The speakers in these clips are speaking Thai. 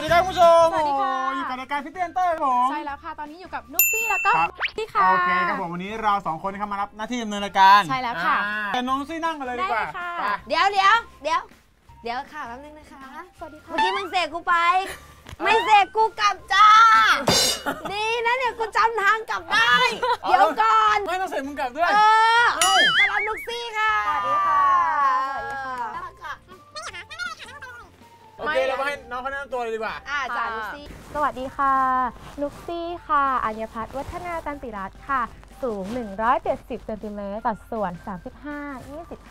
ดีครับผู้ชมสวัสดีค่ะอยู่กับรายการพิเตียนเตอร์ผมใช่แล้วค่ะตอนนี้อยู่กับนุ๊กซี่แล้วก็พี่ค่ะโอเคครับผมวันนี้เรา2คนเข้ามารับหน้าที่ดำเนินรายการใช่แล้วค่ะแต่น้องซี่นั่งกันเลยดีกว่าเดี๋ยวค่ะแป๊บนึงนะคะสวัสดีค่ะเมื่อกี้มึงเสกกูไปไม่เสกกูกลับจ้าดีนะเนี่ยกูจำทางกลับได้เดี๋ยวก่อนไม่ต้องเสกมึงกลับด้วยต้อนรับนุ๊กซี่ค่ะสวัสดีค่ะโอเคเราให้น้องเขาแนะนำตัวเลยดีกว่าจ้านุ๊กซี่สวัสดีค่ะนุ๊กซี่ค่ะอัญพัฒน์วัฒนากันติรัตน์ค่ะสูง170เซนติเมตรสัดส่วน35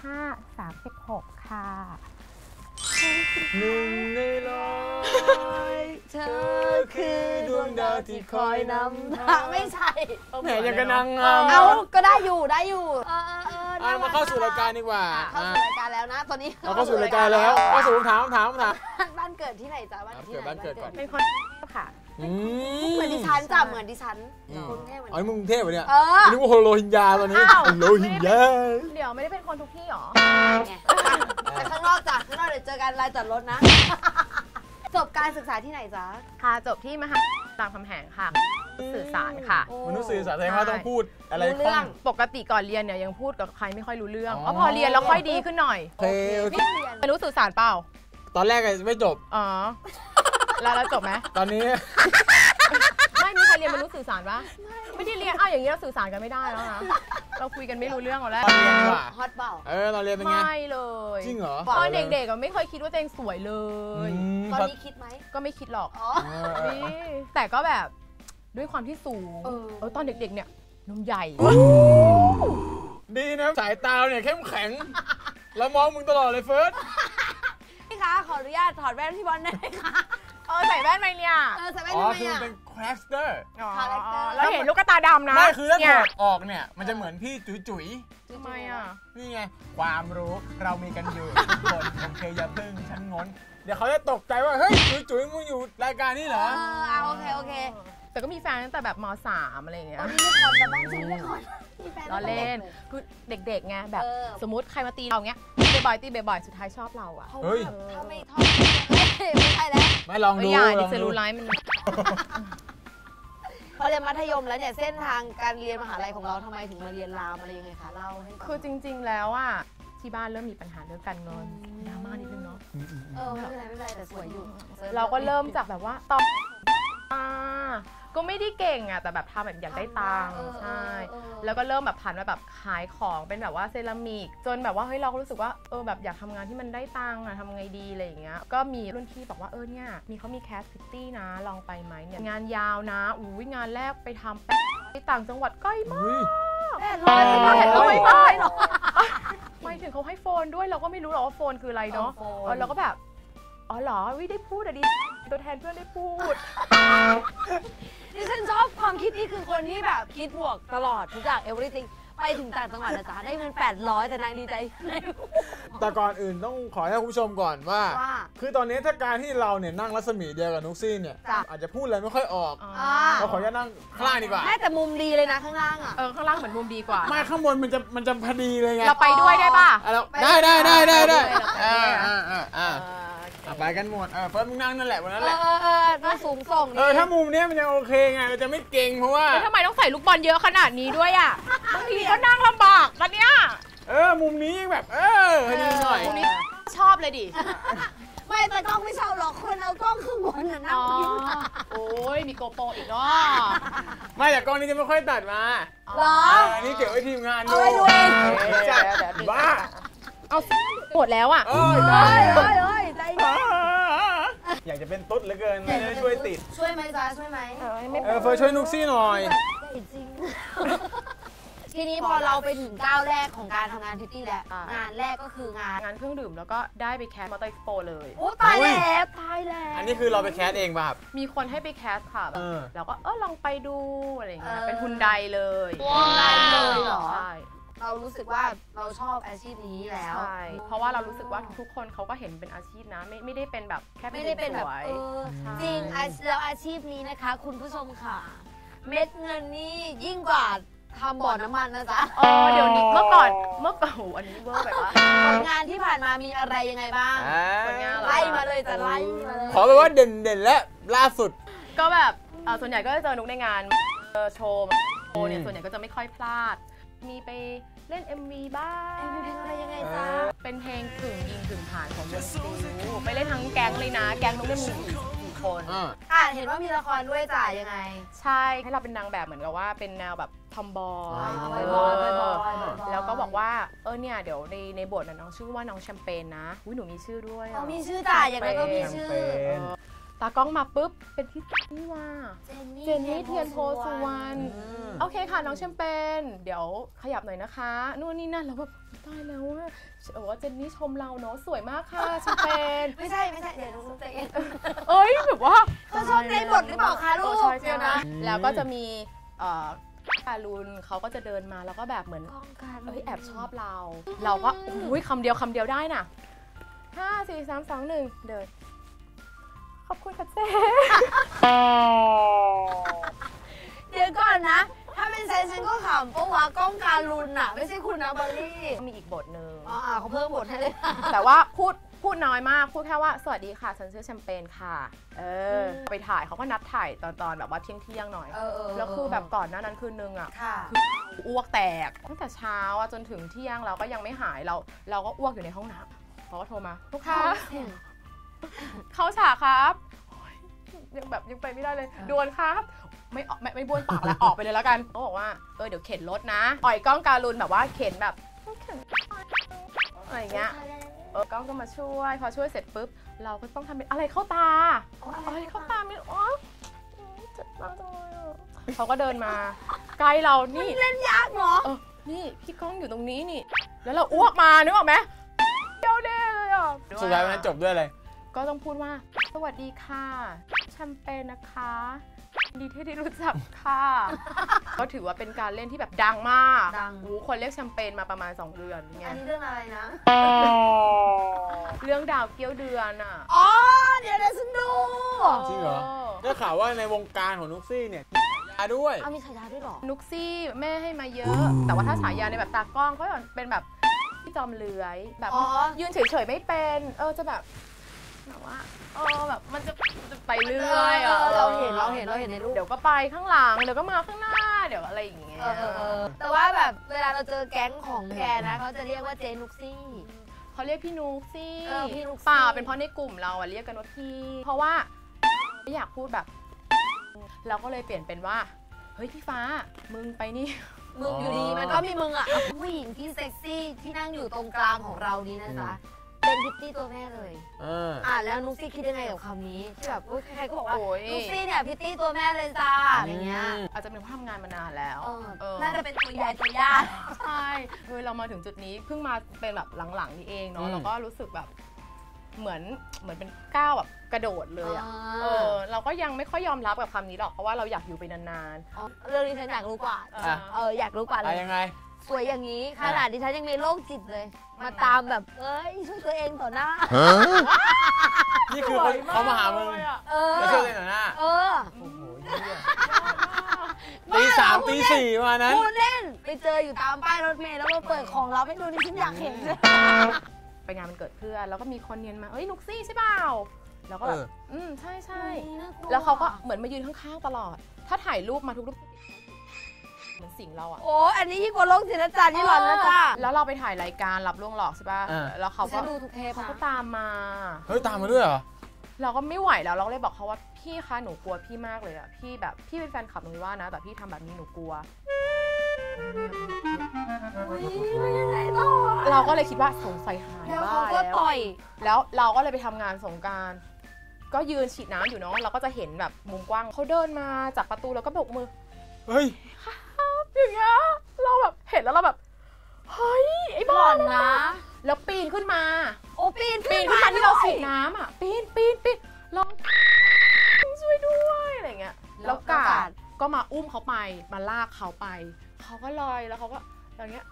25 36ค่ะหนึ่งในร้อยเธอคือดวงดาวที่คอยนำทางไม่ใช่แหมยังกันนางงามเอาก็ได้อยู่มาเข้าสู่รายการดีกว่าเข้าสู่รายการแล้วนะตอนนี้เราเข้าสู่รายการแล้วเข้าสู่ถามบ้านเกิดที่ไหนจ๊ะบ้านเกิดก่อนเป็นคนค่ะเหมือนดิฉันจ้ะเหมือนดิฉันกรุงเทพเหมือนอ๋อมึงเทพเหรอเนี่ยนึกว่าโรฮิงญาตอนนี้โรฮิงญาเดี๋ยวไม่ได้เป็นคนทุกที่หรอไปข้างนอกจ้ะข้างนอกเดี๋ยวเจอกันลานจอดรถนะจบการศึกษาที่ไหนจ๊ะค่ะจบที่มหาวิทยาลัยรามคำแหงค่ะสื่อสารค่ะมนุษยสื่อสารแสดงว่าต้องพูดอะไรเรื่องปกติก่อนเรียนเนี่ยยังพูดกับใครไม่ค่อยรู้เรื่องพอเรียนแล้วค่อยดีขึ้นหน่อยไม่รู้สื่อสารเปล่าตอนแรกไม่จบอ๋อแล้วจบไหมตอนนี้ไม่มีใครเรียนมนุษยสื่อสารปะไม่ได้เรียนอย่างนี้เราสื่อสารกันไม่ได้แล้วนะเราคุยกันไม่รู้เรื่องหรอกแล้วฮอตเปล่าเราเรียนเป็นไงไม่เลยจริงเหรอตอนเด็กๆไม่เคยคิดว่าตัวเองสวยเลยตอนนี้คิดไหมก็ไม่คิดหรอกแต่ก็แบบด้วยความที่สูงตอนเด็กๆเนี่ยนมใหญ่ดีนะสายตาเนี่ยเข้มแข็งแล้วมองมึงตลอดเลยเฟิร์สพี่คะขออนุญาตถอดแว่นพี่บอลได้ไหมคะใส่แว่นไหมเนี่ยใส่แว่นทำไมคือเป็นคาแรคเตอร์แล้วเห็นลูกตาดำนะไม่คือถ้าถอดออกเนี่ยมันจะเหมือนพี่จุ๋ยทำไมนี่ไงความรู้เรามีกันอยู่ทุกคนโอเคอย่าพึ่งฉันงอนเดี๋ยวเขาจะตกใจว่าเฮ้ยจุ๋ยมึงอยู่รายการนี้เหรอโอเคแต่ก็มีแฟนตั้งแต่แบบม.3 อะไรอย่างเงี้ยนี่ไม่คอนแต่บ้านฉันไม่คอนเราเล่นคือเด็กๆไงแบบสมมติใครมาตีเราเงี้ยตีบ่อยสุดท้ายชอบเราอ่ะเฮ้ยถ้าไม่ชอบไม่ใช่แล้วไม่ลองดูดิเซลูไลท์มันพอเรียนมัธยมแล้วเนี่ยเส้นทางการเรียนมหาลัยของเราทำไมถึงมาเรียนรามอะไรยังไงคะเล่าให้ฟังคือจริงๆแล้วอ่ะที่บ้านเริ่มมีปัญหาเรื่องการเงินดราม่านิดนึงเนาะไม่เป็นไรแต่สวยอยู่เราก็เริ่มจากแบบว่าตอนก็ไม่ได้เก่งอ่ะแต่แบบทำแบบอยากได้ตังค์ใช่แล้วก็เริ่มแบบผ่านมาแบบขายของเป็นแบบว่าเซรามิกจนแบบว่าเฮ้ยเราก็รู้สึกว่าแบบอยากทำงานที่มันได้ตังค์อะทำไงดีอะไรอย่างเงี้ยก็มีรุ่นพี่บอกว่าเนี่ยเขามีแคสพิตตี้นะลองไปไหมเนี่ยงานยาวนะงานแรกไปทำไปต่างจังหวัดใกล้มากไม่หรอกไม่ถึงเขาให้โฟนด้วยเราก็ไม่รู้หรอกว่าโฟนคืออะไรเนาะเราก็แบบอ๋อเหรอได้พูดอะดิตัวแทนเพื่อนได้พูดดิฉันชอบความคิดนี่คือคนที่แบบคิดบวกตลอดทุกอย่าง everything ไปถึงต่างจังหวัดนะจ๊ะได้เงิน800แต่นางดีใจแต่ก่อนอื่นต้องขอให้คุณผู้ชมก่อนว่าคือตอนนี้ถ้าการที่เราเนี่ยนั่งรัศมีเดียวกับนุ๊กซี่เนี่ยอาจจะพูดอะไรไม่ค่อยออกเราขอจะนั่งข้างล่างดีกว่าแต่มุมดีเลยนะข้างล่างข้างล่างเหมือนมุมดีกว่าไม่ข้างบนมันจะพอดีเลยไงเราไปด้วยได้ป่ะได้ไปกันหมดเฟิร์สมึงนั่งนั่นแหละวันนั้นแหละก็สูงส่งถ้ามุมนี้มันยังโอเคไงเราจะไม่เก่งเพราะว่าทำไมต้องใส่ลูกบอลเยอะขนาดนี้ด้วยอ่ะบางทีก็นั่งลำบากแล้วเนี่ยมุมนี้แบบให้ดีหน่อยมุมนี้ชอบเลยดิไม่แต่กล้องไม่ชอบหรอกคนเอากล้องข้างบนนั่งยิ้มโอ้ยมีโกโปรอีกเนาะไม่แต่กล้องนี้จะไม่ค่อยตัดมาหรอนี่เก็บไว้ทีมงานดูบ้าเอาหมดแล้วอ่ะเลยใจเย็นอยากจะเป็นตุ๊ดเหลือเกินไม่ได้ช่วยติดช่วยไหมจ๊ะช่วยไหมเฟิร์สช่วยนุ๊กซี่หน่อยจริงทีนี้พอเราไปถึงก้าวแรกของการทำงานพิตตี้แล้วงานแรกก็คืองานเครื่องดื่มแล้วก็ได้ไปแคสมอเตอร์เอ็กซ์โปเลยโอ้ตายแล้วอันนี้คือเราไปแคสเองป่ะครับมีคนให้ไปแคสค่ะแบบแล้วก็ลองไปดูอะไรอย่างเงี้ยเป็นฮุนไดเลยเหรอเรารู้สึกว่าเราชอบอาชีพนี้แล้วใช่เพราะว่าเรารู้สึกว่าทุกคนเขาก็เห็นเป็นอาชีพนะไม่ได้เป็นแบบแค่ไม่ได้เป็นแบบจริงแล้วอาชีพนี้นะคะคุณผู้ชมค่ะเม็ดเงินนี่ยิ่งกว่าทำบ่อน้ำมันนะจ๊ะเดี๋ยวนี้เมื่อก่อนอันนี้เวอร์แบบว่าผลงานที่ผ่านมามีอะไรยังไงบ้างผลงานไล่มาเลยจะไล่มาเลยขอแบบว่าเด่นและล่าสุดก็แบบส่วนใหญ่ก็จะเจอนุกในงานโชว์เนี่ยส่วนใหญ่ก็จะไม่ค่อยพลาดมีไปเล่น MV บ้างเพลงอะไรยังไงจ๊ะเป็นเพลงถึงยิงถึงผ่านของวงซิลไปเล่นทั้งแก๊งเลยนะแก๊งนุกได้มี4 คนเห็นว่ามีละครด้วยจ้ะยังไงใช่ให้เราเป็นนางแบบเหมือนกับว่าเป็นแนวแบบทอมบอยแล้วก็บอกว่าเนี่ยเดี๋ยวในบทน้องชื่อว่าน้องแชมเปญนะหนูมีชื่อด้วยมีชื่อจ้ะอย่างไรก็มีชื่อตากล้องมาปุ๊บเป็นพี่นี่ว่าเจนนี่เทียนโพสุวรรณโอเคค่ะน้องแชมเปญเดี๋ยวขยับหน่อยนะคะนู่นนี่นั่นแล้วแบบตายแล้วว่าเจนนี่ชมเราเนาะสวยมากค่ะแชมเปญไม่ใช่เดี๋ยวน้องเจนแบบว่าเขาชอบในบทหรือเปล่าคะลูกเดี๋ยวนะแล้วก็จะมีการุณเขาก็จะเดินมาแล้วก็แบบเหมือนแอบชอบเราก็คำเดียวได้น่ะ5 4 3 2 1เดินขอบคุณค่ะเจ๊เดี๋ยวก่อนนะถ้าเป็นฉันก็ขำเพราะว่ากล้องการุณน่ะไม่ใช่คุณนะเบอร์รี่มีอีกบทหนึ่งเขาเพิ่มบทให้เลยแต่ว่าพูดน้อยมากพูดแค่ว่าสวัสดีค่ะฉันชื่อแชมเปญค่ะไปถ่ายเขาก็นัดถ่ายตอนแบบว่าเที่ยงหน่อยแล้วคือแบบก่อนหน้านั้นคืนนึงคืออ้วกแตกตั้งแต่เช้าจนถึงเที่ยงเราก็ยังไม่หายเราก็อ้วกอยู่ในห้องน้ำเขาก็โทรมาลูกค้าเข้าฉากครับยังไปไม่ได้เลยด่วนครับไม่บ้วนปากแล้วออกไปเลยแล้วกันเขาบอกว่าเดี๋ยวเข็นรถนะอ่อยกล้องการุณแบบว่าเข็นแบบอะไรเงี้ยกล้องก็มาช่วยพอช่วยเสร็จปุ๊บเราก็ต้องทำเป็นอะไรเข้าตาอะไรเข้าตาไม่เจ็บมากจังเลยเขาก็เดินมาใกล้เรานี่เล่นยากเหรอนี่พี่กล้องอยู่ตรงนี้นี่แล้วเราอ้วกมานึกออกไหมเดี๋ยวเด้เลยสุดท้ายมันจบด้วยอะไรก็ต้องพูดว่าสวัสดีค่ะแชมเปญนะคะดีที่ได้รู้จักค่ะก็ถือว่าเป็นการเล่นที่แบบดังมากคนเรียกแชมเปญมาประมาณ2 เดือนเงี้ยอันนี้เรื่องอะไรนะเรื่องดาวเกี้ยวเดือนเดี๋ยวฉันดูจริงเหรอได้ข่าวว่าในวงการของนุ๊กซี่เนี่ยฉายาด้วยมีฉายาด้วยหรอนุ๊กซี่แม่ให้มาเยอะแต่ว่าถ้าฉายาในแบบตากล้องก็เป็นแบบที่จอมเลื้อยแบบยืนเฉยๆไม่เป็นจะแบบว่าแบบมันจะไปเรื่อยเราเห็นในรูปเดี๋ยวก็ไปข้างหลังเดี๋ยวก็มาข้างหน้าเดี๋ยวอะไรอย่างเงี้ยแต่ว่าแบบเวลาเราเจอแก๊งของแกนะเขาจะเรียกว่าเจนุกซี่เขาเรียกพี่นุกซี่เปล่าเป็นเพราะในกลุ่มเราเรียกกันว่าพี่เพราะว่าไม่อยากพูดแบบเราก็เลยเปลี่ยนเป็นว่าเฮ้ยพี่ฟ้ามึงไปนี่มึงอยู่ดีมันก็มีมึงผู้หญิงที่เซ็กซี่ที่นั่งอยู่ตรงกลางของเรานี้นะจ๊ะเป็นพิตตี้ตัวแม่เลยแล้วนุ๊กซี่คิดยังไงกับคำนี้ที่แบบใครก็บอกว่านุ๊กซี่เนี่ยพิตตี้ตัวแม่เลยจ้าอย่างเงี้ยอาจจะเป็นเพราะทำงานมานานแล้วน่าจะเป็นตัวใหญ่ตัวยากใช่เรามาถึงจุดนี้เพิ่งมาเป็นแบบหลังๆนี่เองเนาะเราก็รู้สึกแบบเหมือนเป็นก้าวแบบกระโดดเลยเราก็ยังไม่ค่อยยอมรับกับคำนี้หรอกเพราะว่าเราอยากอยู่ไปนานๆเรื่องนี้ฉันอยากรู้กว่าอยากรู้กว่าเลยยังไงสวยอย่างนี้ขนาดดิฉันยังมีโรคจิตเลยมาตามแบบช่วยตัวเองต่อหน้านี่คือเขามาหามึงไม่ช่วยตัวเองต่อหน้าโอ้โหตี 3 ตี 4มานั้นพูดเล่นไปเจออยู่ตามป้ายรถเมล์แล้วมาเปิดของลับให้ดูดิฉันอยากเห็นเลยไปงานมันเกิดเพื่อนแล้วก็มีคนเนียนมานุกซี่ใช่เปล่าแล้วก็แบบใช่แล้วเขาก็เหมือนมายืนข้างๆตลอดถ้าถ่ายรูปมาทุกรูปเหมือนสิงเราอันนี้ยิ่งกว่าโลกจิตจันทร์นี่หรอนะจ๊ะแล้วเราไปถ่ายรายการรับล่วงหลอกใช่ป่ะแล้วเขาก็ดูทุกเทปเขาก็ตามมาตามมาด้วยเหรอเราก็ไม่ไหวแล้วเราเลยบอกเขาว่าพี่คะหนูกลัวพี่มากเลยอะพี่แบบพี่เป็นแฟนคลับหนูว่านะแต่พี่ทำแบบนี้หนูกลัวเราก็เลยคิดว่าสงสัยหายบ้าแล้วเราก็เลยไปทำงานสงกรานต์ก็ยืนฉีดน้ำอยู่เนาะเราก็จะเห็นแบบมุมกว้างเขาเดินมาจากประตูแล้วก็โบกมือเฮ้ยอย่างเงี้ยเราแบบเห็นแล้วเราแบบเฮ้ยไอ้บอลนะแล้วปีนขึ้นมาปีนขึ้นมาที่เราฉีดน้ำปีนลองช่วยด้วยอะไรเงี้ยแล้วกาดก็มาอุ้มเขาไปมาลากเขาไปเขาก็ลอยแล้วเขาก็อย่างเงี้ย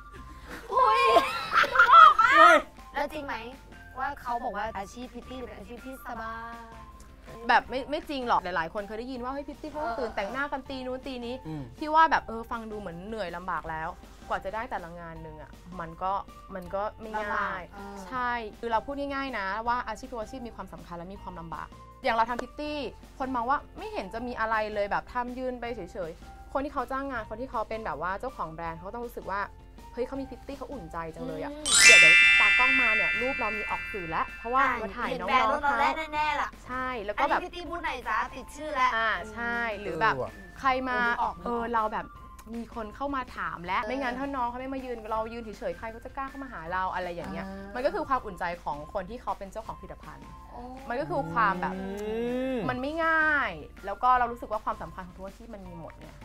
แล้วจริงไหมว่าเขาบอกว่าอาชีพพิตตี้เป็นอาชีพที่สบายแบบไม่จริงหรอกหลายๆคนเคยได้ยินว่าเฮ้ยพิตตี้เขาตื่นแต่งหน้ากันตีนู้นตีนี้พี่ว่าแบบฟังดูเหมือนเหนื่อยลำบากแล้วกว่าจะได้แต่ละงานหนึ่งอ่ะมันก็ไม่ง่ายใช่คือเราพูดง่ายๆนะว่าอาชีพทุกอาชีพมีความสำคัญและมีความลำบากอย่างเราทำพิตตี้คนมองว่าไม่เห็นจะมีอะไรเลยแบบทำยืนไปเฉยๆคนที่เขาจ้างงานคนที่เขาเป็นแบบว่าเจ้าของแบรนด์เขาต้องรู้สึกว่าเฮ้ยเขามีพิตตี้เขาอุ่นใจจังเลยอ่ะเดี๋ยวตากล้องมาเนี่ยรูปเรามีออกสื่อแล้วเพราะว่ามาถ่ายน้องๆเขาแน่ๆล่ะใช่แล้วก็แบบพิตตี้พูดไหนจ้าติดชื่อแล้วใช่หรือแบบใครมาเราแบบมีคนเข้ามาถามและไม่งั้นถ้าน้องเขาไม่มายืนเรายืนเฉยๆใครก็จะกล้าเข้ามาหาเราอะไรอย่างเงี้ยมันก็คือความอุ่นใจของคนที่เขาเป็นเจ้าของผลิตภัณฑ์มันก็คือความแบบมันไม่ง่ายแล้วก็เรารู้สึกว่าความสำคัญของทุกอาชีพมันมีหมดเนี่ย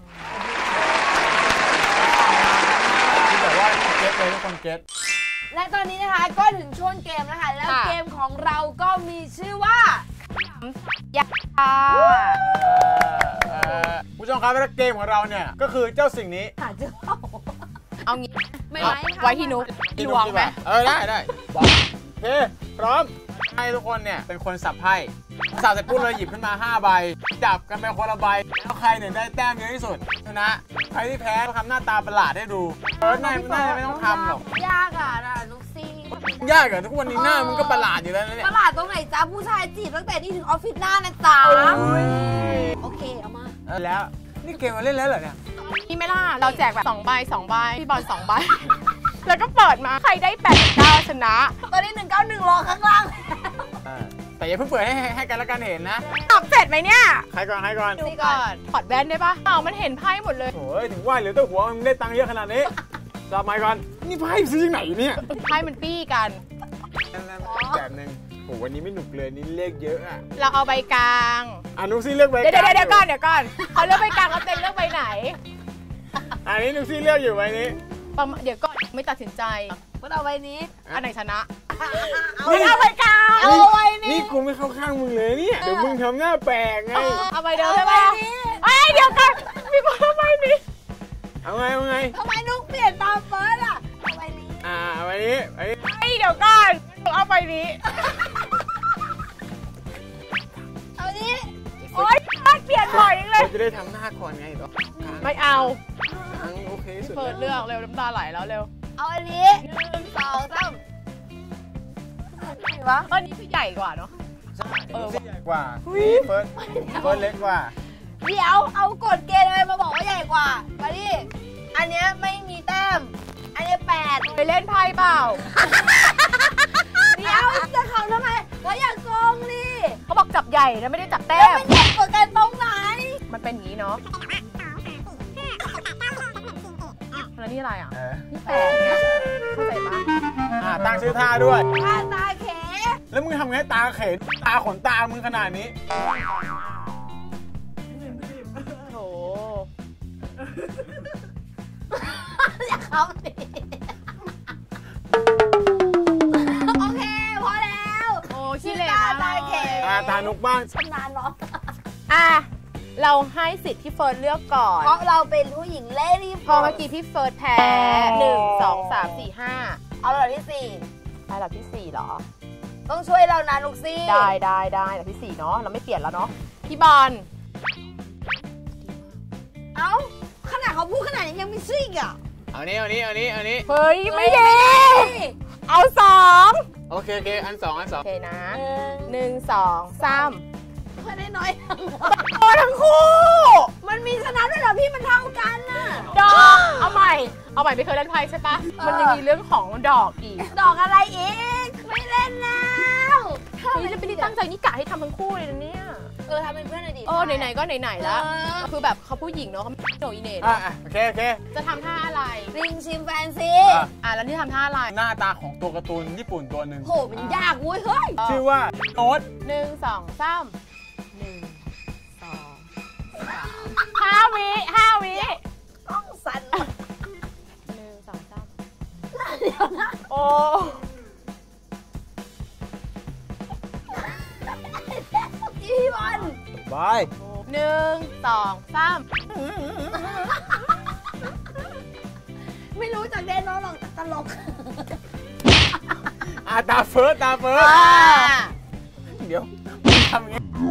ที่แบบว่าเก็ตเลยทุกคนเก็ตและตอนนี้นะคะก็ถึงช่วงเกมแล้วค่ะแล้วเกมของเราก็มีชื่อว่าผู้ชมครับและเกมของเราเนี่ยก็คือเจ้าสิ่งนี้หาเจอเอางี้ไม่ไว้ที่นุ๊กลวงไหมได้โอเคพร้อมให้ทุกคนเนี่ยเป็นคนสับไพ่สับเสร็จปุ๊บเลยหยิบขึ้นมา5ใบจับกันไปคนละใบแล้วใครเนี่ยได้แต้มเยอะที่สุดชนะใครที่แพ้ต้องทำหน้าตาประหลาดให้ดูน่าไม่ต้องทำหรอกยากอ่ะนุ๊กซี่ยากเหรอทุกวันนี้หน้ามึงก็ประหลาดอยู่แล้วเนี่ยประหลาดตรงไหนจ้าผู้ชายจีบตั้งแต่นี่ถึงออฟฟิศหน้านะจ๊ะโอเคเอามาแล้วนี่เกมมาเล่นแล้วเหรอเนี่ยนี่ไม่ล่ะเราแจกแบบ2 ใบพี่บอล2 ใบแล้วก็เปิดมาใครได้89ชนะตอนนี้191รอข้างล่างแต่อย่าเพิ่งเปิดให้กันแล้วกันเห็นนะตอบเสร็จไหมเนี่ยใครก่อนดูก่อนถอดแว่นได้ปะมันเห็นไพ่หมดเลยโอ้ยถึงว่าเหลือแต่หัวมึงได้ตังค์เยอะขนาดนี้จับไมค์ก่อนนี่ไพ่ซื้อที่ไหนเนี่ยไพ่มันปี้กันแบบนึงโหวันนี้ไม่หนุกเลยนี่เลขเยอะอะเราเอาใบกลางนุ๊กซี่เลือกใบกลางเดี๋ยวก่อนเขาเลือกใบกลางเขาเต็มเลือกใบไหนอันนี้นุ๊กซี่เลือกอยู่ใบนี้เดี๋ยวก่อนไม่ตัดสินใจก็เอาใบนี้อันไหนชนะเอาใบกลางเอาใบนี้นี่กูไม่เข้าข้างมึงเลยเนี่ยเดี๋ยวมึงทำหน้าแปลกไงเอาใบเดียวใช่ไหมเดี๋ยวก่อนมีคนเอาใบนี้เอาไงทำไมนุ๊กเปลี่ยนตามเฟิร์สอ่ะเอาใบนี้ใบนี้เดี๋ยวก่อนเอาใบนี้เอานี้โอ๊ยเปลี่ยนบ่อยเลยจะได้ทำหน้าก่อนไงต่อไม่เอาโอเคสุดเปิดเรื่องเร็วน้ำตาไหลแล้วเร็วเอาอันนี้1 2 3วะอันนี้คือใหญ่กว่าเนาะใหญ่กว่าเฟิร์สเล็กกว่าเดี๋ยวเอากฎเกณฑ์อะไรมาบอกว่าใหญ่กว่ามาดิอันนี้ไม่มีแต้มอันนี้8 ไปเล่นไพ่เปล่าเดี๋ยวจะเขาทำไมเขาอยากโกงดิเขาบอกจับใหญ่แล้วไม่ได้จับแต้มมันใหญ่กว่ากันตรงไหนมันเป็นอย่างนี้เนาะแล้วนี่อะไรอ่ะนี่8เนี่ยเข้าใจปะตั้งชื่อท่าด้วยท่าตาเขแล้วมึงทำไงตาเขตาขนตามึงขนาดนี้โถอยากเข้าสิโอเคพอแล้วชื่อตาเขตานุกบ้างชำนาญเนาะเราให้สิทธิ์ที่เฟิร์สเลือกก่อนเพราะเราเป็นผู้หญิงเล่รีพอเมื่อกี้พี่เฟิร์สแพ้1 2 3 4 5 เอาระดับที่4 ระดับที่4เหรอต้องช่วยเรานะลูกซี่ได้ระดับที่4เนาะเราไม่เปลี่ยนแล้วเนาะพี่บอลขนาดเขาพูดขนาดนี้ยังไม่ซิ่งอ่ะเอานี้เฮ้ยไม่ดีเอา2 โอเคอัน 2โอเคนะ1 2 3 เพื่อนได้น้อยทั้งคู่มันมีชนะด้วยเหรอพี่มันเท่ากันน่ะดอกเอาใหม่ไม่เคยเล่นไพ่ใช่ปะมันยังมีเรื่องของดอกอีกดอกอะไรอีกไม่เล่นแล้วนี่จะไม่ได้ตั้งใจนี่กะให้ทำทั้งคู่เลยนะเนี่ยทำเป็นเพื่อนหน่อยดิไหนๆก็ไหนๆแล้วคือแบบเขาผู้หญิงเนาะเขาโนอีเนตโอเคจะทำท่าอะไรริงชิมแฟนซีแล้วนี่ทำท่าอะไรหน้าตาของตัวการ์ตูนญี่ปุ่นตัวหนึ่งโหมันยากเว้ยเฮ้ยชื่อว่าโน้ต 1 2 3 5 วิต้องสั่น 1 2 3 เดี๋ยวนะโอ้พี่บอลบาย 1 2 3 ไม่รู้จักเดนน้องหรอกตลกตาเฟิร์สเดี๋ยวมึงทำไง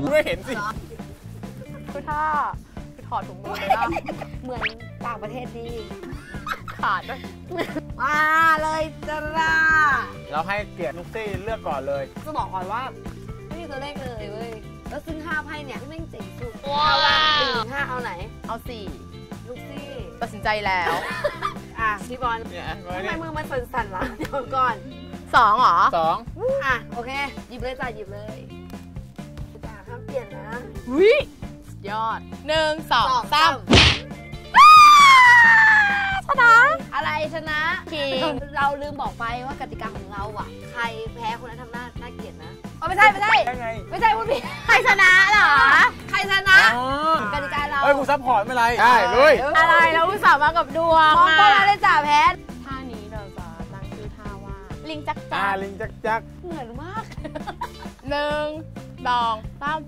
ไม่เห็นสิคือถ้าคือถอดถุงมือเลยนะเหมือนต่างประเทศดีขาดด้วยมาเลยจ้าเราให้เกียรตินุ๊กซี่เลือกก่อนเลยจะบอกก่อนว่าไม่มีตัวเลขเลยเว้ยแล้วซึ่ง5ไพ่เนี่ยที่แม่งเจ๋งสุดเอาละ1-5เอาไหนเอา4 ลูกซี่ตัดสินใจแล้วอ่ะพี่บอลเนี่ยทำไมมือมันสั่นๆล่ะเดี๋ยวก่อน 2เหรอ 2 อ่ะโอเคหยิบเลยจ้ะหยิบเลยจ้ะห้ามเปลี่ยนนะวิยอด 1 2 3 ชนะอะไรชนะคิงเราลืมบอกไปว่ากติกาของเราอ่ะ ใครแพ้คนนั้นทำหน้าน่าเกลียดนะไม่ใช่ได้ไงไม่ใช่พูดผิดใครชนะเหรอใครชนะอ๋อกติกาเราเฮ้ยกูซัพพอร์ตไม่ไรได้เลยอะไรแล้วอุตส่าห์มากับดวงมองก็มาเลยจ้ะแพ้ท่านี้เราจะตั้งชื่อท่าว่า ลิงจักอ่าจักลิงจักเหมือนมาก 1 2 3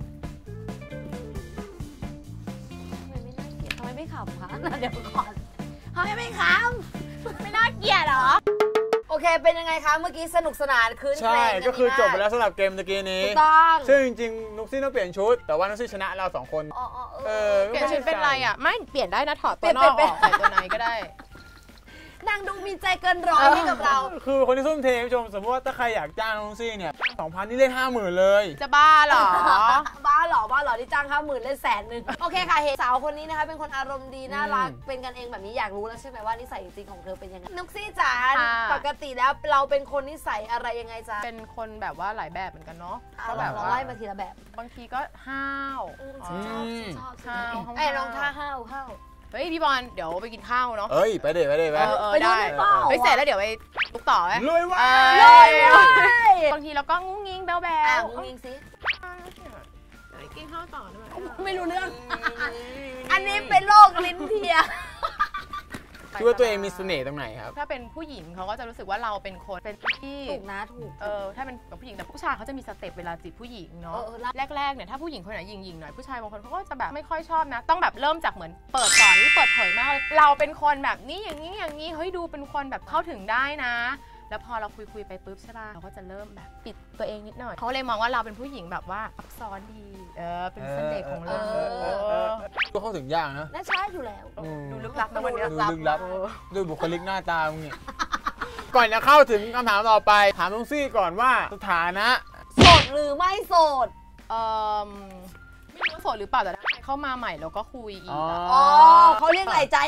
ทำไมไม่ขำคะเดี๋ยวก่อนทำไมไม่ขไม่น่าเกลียดเหรอำโอเคเป็นยังไงคะเมื่อกี้สนุกสนานคืนใช่ก็คือจบไปแล้วสำหรับเกมตะกี้นี้ถูกต้องซึ่งจริงๆนุ๊กซี่ต้องเปลี่ยนชุด แต่ว่านุ๊กซี่ชนะเรา2 คนอ๋อเปลี่ยนชุดเป็นอะไรอ่ะ ไม่เปลี่ยนได้นะถอดเปลี่ตัวยนนอกออกใส่ตัวในก็ได้นางดูมีใจเกินร้อยให้กับเราคือคนที่ซุ่มเทผู้ชมสมมติว่าถ้าใครอยากจ้างนุ๊กซี่เนี่ย 2,000 นี่เล่น 50,000 เลยจะบ้าเหรอบ้าเหรอที่จ้าง50,000เล่น100,000โอเคค่ะเห็นสาวคนนี้นะคะเป็นคนอารมณ์ดีน่ารักเป็นกันเองแบบนี้อยากรู้แล้วใช่ไหมว่านิสัยจริงๆของเธอเป็นยังไงนุกซี่จ๋าค่ะปกติแล้วเราเป็นคนนิสัยอะไรยังไงจ๊ะเป็นคนแบบว่าหลายแบบเหมือนกันเนาะอ่ะก็แบบเราว่าไล่มาทีละแบบบางทีก็ห้าวชอบห้าวไอ้ลองท่าห้าวเฮ้ยพี่บอลเดี๋ยวไปกินข้าวเนาะเอ้ย ไปเดี๋ยวไปดูได้ได้เปล่าเฮ้ยเสร็จแล้วเดี๋ยวไปลุกต่อไหมรวยว่าเลยบางทีเราก็งุ้งงิ้งแบ๊วแบ๊อ่ะวมึงยิงสิไปกินข้าวต่อด้วยไม่รู้เรื่อง อันนี้เป็นโรคลิ้นเพียคิดว่าตัวเองมีเสน่ห์ตรงไหนครับถ้าเป็นผู้หญิงเขาก็จะรู้สึกว่าเราเป็นคนเป็นที่ถูกนะถูกถ้าเป็นกับผู้หญิงแต่ผู้ชายเขาจะมีสเต็ปเวลาจีบผู้หญิงเนาะรับแรกๆเนี่ยถ้าผู้หญิงคนไหนหญิงๆหน่อยผู้ชายบางคนเขาก็จะแบบไม่ค่อยชอบนะ ต้องแบบเริ่มจากเหมือนเปิดก่อนนี่เปิดเผยมากเลยเราเป็นคนแบบนี้อย่างนี้เฮ้ยดูเป็นคนแบบเข้าถึงได้นะ แล้วพอเราคุยไปปุ๊บใช่ป่ะเราก็จะเริ่มแบบปิดตัวเองนิดหน่อยเขาเลยมองว่าเราเป็นผู้หญิงแบบว่าซับซ้อนดีเป็นเสน่ห์ของเราก็เข้าถึงยากนะน่าใช่อยู่แล้วดูลึกลับนะวันเนี้ยดูลึกลับด้วยบุคลิกหน้าตามึงเนี่ย ก่อนจะเข้าถึงคำถามต่อไป ถามนุ๊กซี่ก่อนว่าสถานะโสดหรือไม่โสดไม่รู้โสดหรือเปล่าแต่ถ้าใครเข้ามาใหม่เราก็คุยอีกอะอ๋อเขาเรียกไหลใจ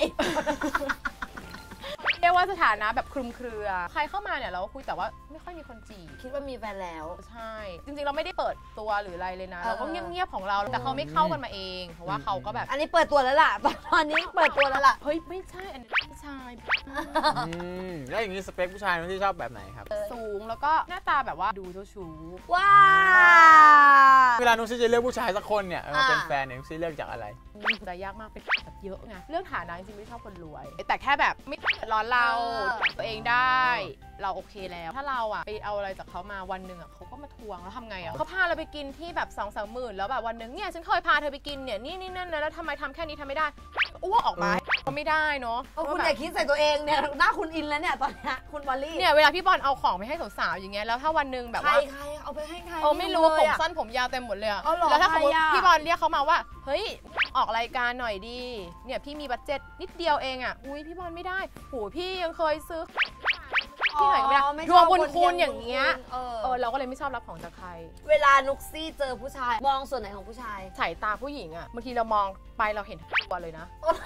เรียกว่าสถานะแบบคลุมเครือ ใครเข้ามาเนี่ยเราก็คุยแต่ว่าไม่ค่อยมีคนจีบคิดว่ามีแฟนแล้วใช่ จริงๆเราไม่ได้เปิดตัวหรืออะไรเลยนะเออเราก็เงียบๆของเราแต่เขาไม่เข้ากันมาเอง เพราะว่าเขาก็แบบอันนี้เปิดตัวแล้วล่ะ ตอนนี้เปิดตัวแล้วล่ะเฮ้ยไม่ใช่อันนี้ผู้ชายแล้วอย่างนี้สเปคผู้ชายนุ๊กซี่ชอบแบบไหนครับสูงแล้วก็หน้าตาแบบว่าดูเจ้าชู้ว้าเวลานุ๊กซี่จะเลือกผู้ชายสักคนเนี่ยมาเป็นแฟนเนี่ยนุ๊กซี่เลือกจากอะไรแต่ยากมากเป็นแบบเยอะไงเรื่องฐานะจริงๆไม่ชอบคนรวย แต่แค่แบบไม่เดือดร้อนเราตัวเองได้ เราโอเคแล้ว ถ้าเราอะไปเอาอะไรจากเขามาวันหนึ่งอะเขาก็มาทวงแล้วทำไงอะเขาพาเราไปกินที่แบบ2-3 หมื่นแล้วแบบวันหนึ่งเนี่ยฉันเคยพาเธอไปกินเนี่ยนี่นั่นนะแล้วทำไมทำแค่นี้ทำไม่ได้อ้วกออกมาก็ไม่ได้เนาะคุณอย่าคิดใส่ตัวเองเนี่ยหน้าคุณอินแล้วเนี่ยตอนนี้คุณบอลลี่เนี่ยเวลาพี่บอลเอาของไปให้สาวๆอย่างเงี้ยแล้วถ้าวันหนึ่งแบบใครว่าใครเอาไปให้ใครไม่รู้ผมสั้นผมยาวเต็มหมดเลยอะอ๋อเหรอแล้วถ้าสมมติใครอะพี่บอลเรียกเขามาว่าเฮ้ยออกรายการหน่อยดีเนี่ยพี่มีบัดเจ็ตนิดเดียวเองอะอุ้ยพี่บอลไม่ได้โหพี่ยังเคยซื้อที่ไหนก็ไม่ได้รวมบุญคุณอย่างเงี้ยเราก็เลยไม่ชอบรับของจากใครเวลานุกซี่เจอผู้ชายมองส่วนไหนของผู้ชายสายตาผู้หญิงอะบางทีเรามองไปเราเห็นตัวเลยนะ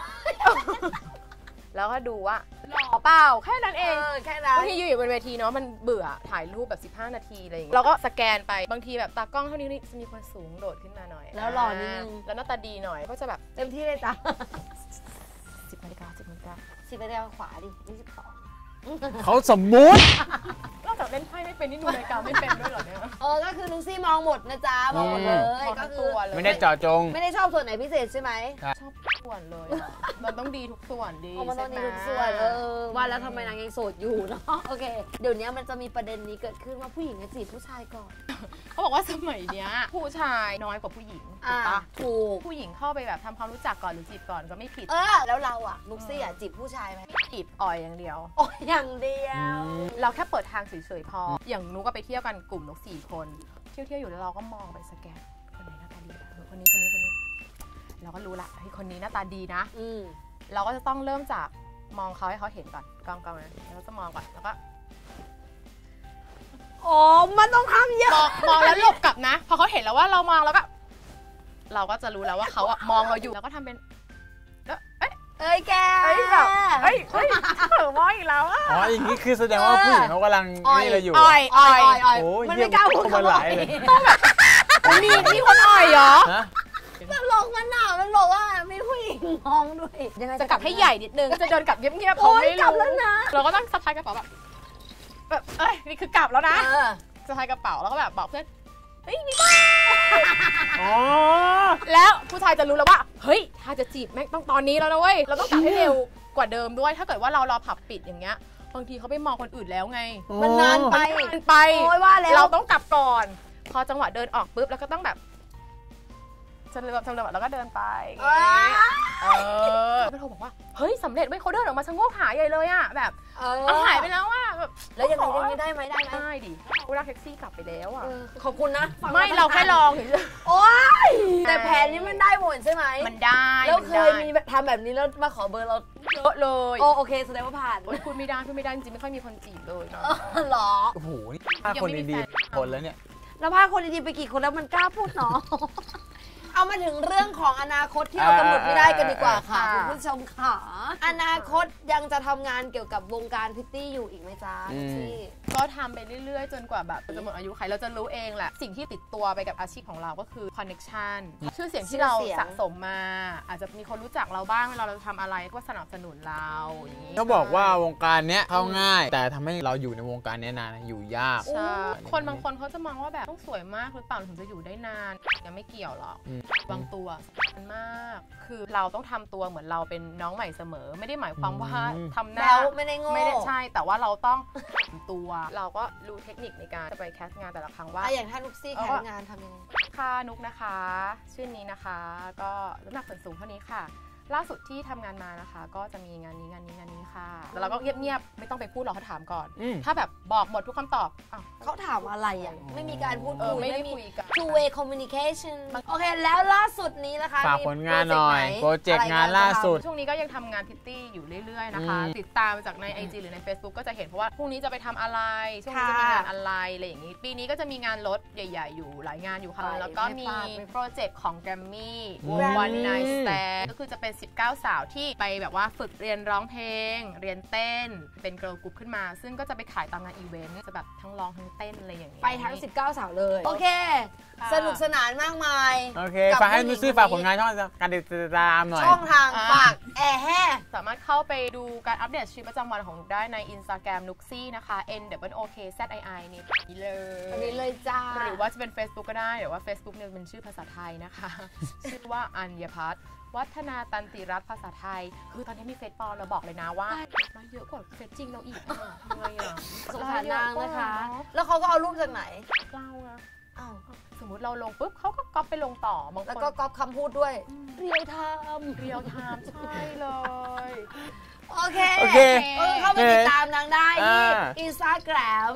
แล้วก็ดูว่าหล่อเปล่าแค่นั้นเองแค่นั้นบางทีอยู่บนเวทีเนาะมันเบื่อถ่ายรูปแบบ15 นาทีอะไรอย่างเงี้ยเราก็สแกนไปบางทีแบบตากล้องเท่านี้นี่จะมีคนสูงโดดขึ้นมาหน่อยแล้วหล่อนิดนึงแล้วหน้าตาดีหน่อยก็จะแบบเต็มที่เลยจ้ะ 10 นาฬิกาสิบไปเดียวขวาดิ22 เขาสมมุตินอกจากเล่นไพ่ไม่เป็นนี่ดูรายการไม่เป็นด้วยเหรอเนี่ยก็คือนุกซี่มองหมดนะจ๊ะมองหมดเลยมองก็ทั้งคืตัอวเลยไม่ได้เจาะจงไม่ได้ชอบส่วนไหนพิเศษใช่ไหมชอบทุกส่วนเลยอะมันต้องดีทุกส่วนดีมันต้องมีทุกส่วน ว่าแล้วทำไมนางยังโสดอยู่เนาะโอเคเดี๋ยวนี้มันจะมีประเด็นนี้เกิดขึ้นว่าผู้หญิงจะจีบผู้ชายก่อนเขาบอกว่าสมัยเนี้ยผู้ชายน้อยกว่าผู้หญิงถูกปะถูกผู้หญิงเข้าไปแบบทำความรู้จักก่อนหรือจีบก่อนก็ไม่ผิดแล้วเราอะนุกซี่อะจีบผู้ชายไหมจีบอ่อยอย่างเดียวโอ้ยอย่างเดียวเราแค่เปิดทางเฉยๆพอ อย่างนุกก็ไปเที่ยวกันกลุ่มนุก4 คน เที่ยวอยู่แล้วเราก็มองไปสแกนคนไหนหน้าตาดีคนนี้เราก็รู้ละเฮ้ยคนนี้หน้าตาดีนะ เราก็จะต้องเริ่มจากมองเขาให้เขาเห็นก่อนกล้องนะเราจะมองก่อนแล้วก็อ๋อมันต้องทำเยอะมองแล้วหลบกลับนะพอเขาเห็นแล้วว่าเรามองแล้วก็เราก็จะรู้แล้วว่าเขาอะมองเราอยู่แล้วก็ทำเป็นเอ้ยแกแบบเฮ้ยมองอีกแล้วอ่ะอ๋ออย่างนี้คือแสดงว่าผู้หญิงเขากำลังนี่อะไรอยู่อ่อยมันไม่กล้าพูดคำว่าต้องแบบมีคนอ่อยเหรอมันหลอกมันหนามันบอกว่ามีผู้หญิงมองด้วยจะกลับให้ใหญ่นิดนึงจะเดินกลับเงียบๆเขาไม่รู้เราก็ต้องสะพายกระเป๋าแบบเอ้ยนี่คือกลับแล้วนะสะพายกระเป๋าแล้วก็แบบบอกเพื่อนเฮ้ยมีบ้าแล้วผู้ชายจะรู้แล้วว่าเฮ้ยถ้าจะจีบแม่งต้องตอนนี้แล้วนะเว้ยเราต้องกลับให้เร็วกว่าเดิมด้วยถ้าเกิดว่าเรารอผับปิดอย่างเงี้ยบางทีเขาไปมองคนอื่นแล้วไงมันนานไปโอ้ยว่าแล้วเราต้องกลับก่อนพอจังหวะเดินออกปุ๊บแล้วก็ต้องแบบชำเลือบแล้วก็เดินไปก็โทรบอกว่าเฮ้ยสำเร็จเว้ยเขาเดินออกมาชะโงกหาใหญ่เลยอ่ะแบบหายไปแล้วอ่ะแบบแล้วยังไงได้ไหมได้ดิกูนั่งแท็กซี่กลับไปแล้วอ่ะขอบคุณนะไม่เราแค่ลองโอ๊ยแต่แผนนี้มันได้หมดใช่ไหมมันได้แล้วเคยมีทำแบบนี้แล้วมาขอเบอร์เราเยอะเลยโอเคแสดงว่าผ่านพูดไม่ได้จริงไม่ค่อยมีคนจีบเลยเนาะหรอโอ้โหนี่คนดีๆคนแล้วเนี่ยแล้วพาคนดีๆไปกี่คนแล้วมันกล้าพูดเนาะเอามาถึงเรื่องของอนาคตที่เรากำหนดไม่ได้กันดีกว่าค่ะคุณผู้ชมค่ะอนาคตยังจะทำงานเกี่ยวกับวงการพิตตี้อยู่อีกไหมจ๊ะที่ก็ทำไปเรื่อยๆจนกว่าแบบจะหมดอายุใครเราจะรู้เองแหละสิ่งที่ติดตัวไปกับอาชีพของเราก็คือคอนเนคชั่นชื่อเสียงที่เราสะสมมาอาจจะมีคนรู้จักเราบ้างเวลาเราทำอะไรก็สนับสนุนเราอย่างนี้เขาบอกว่าวงการเนี้ยเข้าง่ายแต่ทำให้เราอยู่ในวงการนี้นานอยู่ยากคนบางคนเขาจะมองว่าแบบต้องสวยมากหรือเปล่าถึงจะอยู่ได้นานยังไม่เกี่ยวหรอกบางตัวมันมากคือเราต้องทำตัวเหมือนเราเป็นน้องใหม่เสมอไม่ได้หมายความว่าทำหน้าไม่ได้โง่ไม่ได้ใช่แต่ว่าเราต้องตัวเราก็รู้เทคนิคในการจะไปแคสงานแต่ละครั้งว่าอย่างถ้านุกซี่แคสงานทำยังไงค่ะนุกนะคะชื่อนี้นะคะก็น้ำหนักส่วนสูงเท่านี้ค่ะล่าสุดที่ทำงานมานะคะก็จะมีงานนี้ค่ะแล้วเราก็เงียบๆไม่ต้องไปพูดหรอกเขาถามก่อนถ้าแบบบอกหมดทุกคำตอบเขาถามอะไรอ่ะไม่มีการพูดคุยไม่มี two way communication โอเคแล้วล่าสุดนี้นะคะฝากผลงานหน่อยโปรเจกต์งานล่าสุดช่วงนี้ก็ยังทำงานพิตตี้อยู่เรื่อยๆนะคะติดตามจากใน IG หรือใน Facebook ก็จะเห็นเพราะว่าพรุ่งนี้จะไปทำอะไรช่วงนี้จะมีงานอะไรอะไรอย่างนี้ปีนี้ก็จะมีงานรถใหญ่ๆอยู่หลายงานอยู่ค่ะแล้วก็มีโปรเจกต์ของ Grammy One Night Stand ก็คือจะเป็น19 สาวที่ไปแบบว่าฝึกเรียนร้องเพลงเรียนเต้นเป็นเกิร์ลกรุ๊ปขึ้นมาซึ่งก็จะไปขายตามงานอีเวนต์จะแบบทั้งร้องทั้งเต้นอะไรอย่างนี้ไปทั้ง19 สาวเลยโอเคสนุกสนานมากมายโอเคฝากให้นุชซี่ฝากผลงานช่องการติดตามหน่อยช่องทางฝากแห่สามารถเข้าไปดูการอัปเดตชีวิตประจำวันของนุกได้ใน Instagram นุกซี่นะคะ NOKZII นี่อันนี้เลยจ้าหรือว่าจะเป็น Facebook ก็ได้หรือว่า Facebook เนี่ยเป็นชื่อภาษาไทยนะคะชื่อว่าอัญญพัฒน์วัฒนาตันติรัตน์ภาษาไทยคือตอนนี้มีเฟซปลอมเราบอกเลยนะว่ามาเยอะกว่าเฟซจริงเราอีกทำไมอ่ะสงสารนางนะคะแล้วเขาก็เอารูปจากไหนเราอะสมมติเราลงปุ๊บเขาก็ก๊อปไปลงต่อบางคนแล้วก็ก๊อปคำพูดด้วยเรียลไทม์ใช่เลยโอเคเข้าไปติดตามนางได้ที่ Instagram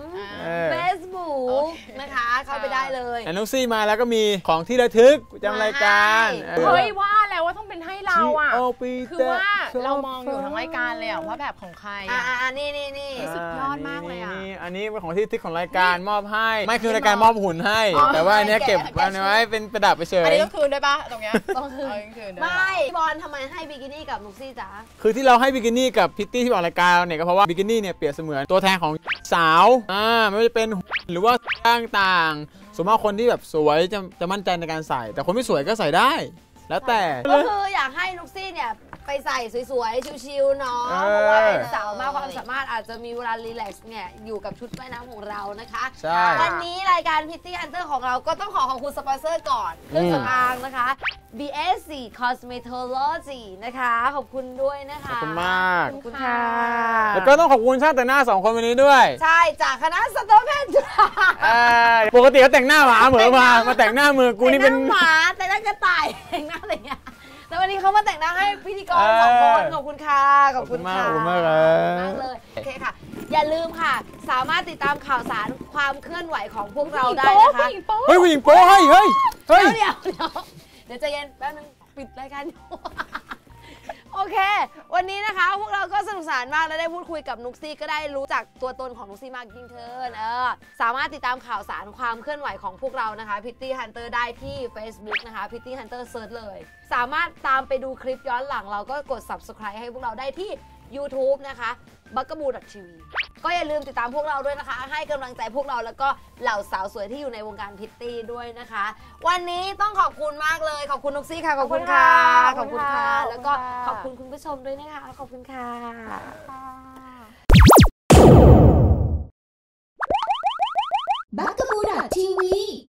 Facebook นะคะเข้าไปได้เลยนุ๊กซี่มาแล้วก็มีของที่ระลึกจำรายการเฮ้ยว่าแล้วว่าต้องเป็นให้เราอ่ะคือว่าเรามองอยู่ทั้งรายการเลยว่าแบบของใครนี่สุดยอดมากเลยอ่ะอันนี้เป็นของที่ระลึกของรายการมอบให้ไม่คือรายการมอบหุ่นให้แต่ว่าอันนี้เก็บไว้เป็นประดับไปเฉยอันนี้ก็คืนได้ปะตรงเนี้ยต้องคืนไม่บอลทำไมให้บิกินี่กับนุ๊กซี่จ๊ะคือที่เราให้บิกินี่กับพิตตี้ที่ออกรายการเนี่ยก็เพราะว่าบิกินี่เนี่ยเปรียบเสมือนตัวแทนของสาวไม่ว่าจะเป็นหรือว่าต่างๆส่วนมากคนที่แบบสวยจะมั่นใจในการใส่แต่คนไม่สวยก็ใส่ได้แล้วแต่ก็คืออยากให้นุ๊กซี่เนี่ยไปใส่สวยๆชิวๆเนาะเพราะว่าเป็นสาวมากความสามารถอาจจะมีเวลารีแลกซ์เนี่ยอยู่กับชุดว่ายน้ำของเรานะคะวันนี้รายการ Pitty Hunter ของเราก็ต้องขอบคุณสปอนเซอร์ก่อนเครื่องสำอางนะคะ BSC Cosmetology นะคะขอบคุณด้วยนะคะขอบคุณมากขอบคุณค่ะแล้วก็ต้องขอบคุณช่างแต่งหน้า2 คนวันนี้ด้วยใช่จากคณะสัตวแพทย์ปกติเขาแต่งหน้าหมาเหมือนมาแต่งหน้ามือกูนี่เป็นหมาแต่งหน้ากระต่ายแต่งหน้าอะไรเงี้ยแล้ววันนี้เขามาแต่งหน้าให้พิธีกร2 คนขอบคุณค่ะขอบคุณค่ะขอบคุณมากเลยโอเคค่ะอย่าลืมค่ะสามารถติดตามข่าวสารความเคลื่อนไหวของพวกเราได้นะคะเฮ้ยผู้หญิงโป๊เฮ้ยเดี๋ดี๋ยวใจเย็นแป๊บนึงปิดรายการอยู่ โอเค วันนี้นะคะพวกเราก็สนุกสนานมากและได้พูดคุยกับนุกซี่ก็ได้รู้จักตัวตนของนุกซี่มากยิ่งขึ้นสามารถติดตามข่าวสารความเคลื่อนไหวของพวกเรานะคะ Pitty Hunter ได้ที่ Facebook นะคะ Pitty Hunter Search เลยสามารถตามไปดูคลิปย้อนหลังเราก็กด Subscribe ให้พวกเราได้ที่ YouTube นะคะ bugaboo.tv ก็อย่าลืมติดตามพวกเราด้วยนะคะให้กำลังใจพวกเราแล้วก็เหล่าสาวสวยที่อยู่ในวงการพิตตี้ด้วยนะคะ วันนี้ต้องขอบคุณมากเลยขอบคุณนุกซี่ค่ะขอบคุณค่ะขอบคุณค่ะแล้วก็ขอบคุณคุณผู้ชมด้วยนะคะขอบคุณค่ะ Bugaboo.tv